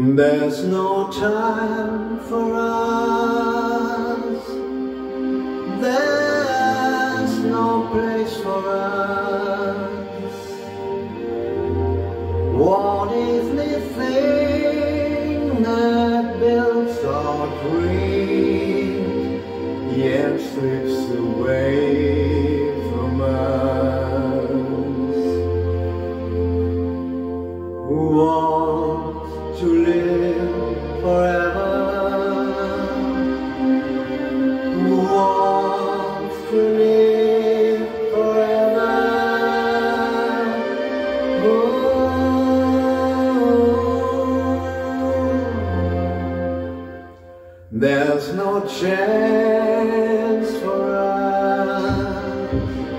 There's no time for us, there's no place for us. What if the thing that builds our dreams yet slips away from us? Who wants to live forever? Who wants to live forever? There's no chance for us,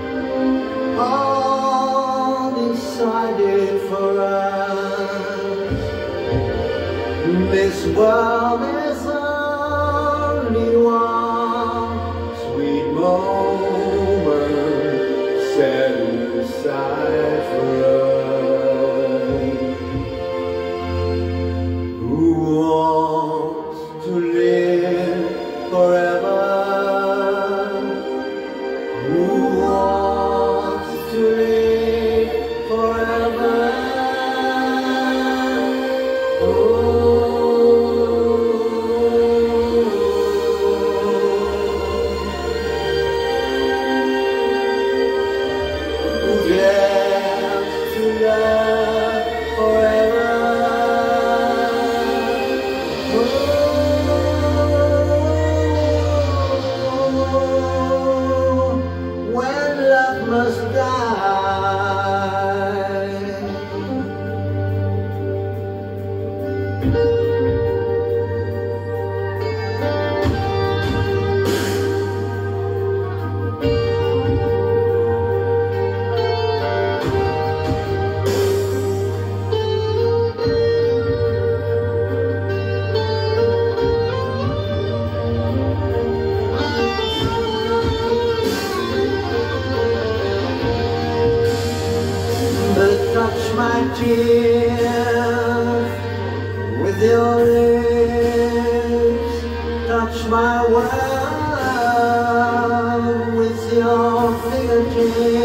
all decided for us. This world is only one sweet moment set aside for us. Who wants to live forever? Who wants to live forever? Who dares to love forever? When love must die. Touch my tears with your lips, touch my world with your fingertips.